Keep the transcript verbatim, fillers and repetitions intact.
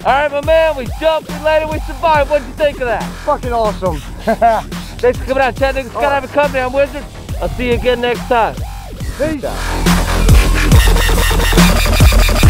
All right, my man, we jumped, we landed, we survived. What'd you think of that? Fucking awesome. Thanks for coming out, Chattanooga Skydiving Company. I'm Wizard. I'll see you again next time. Peace.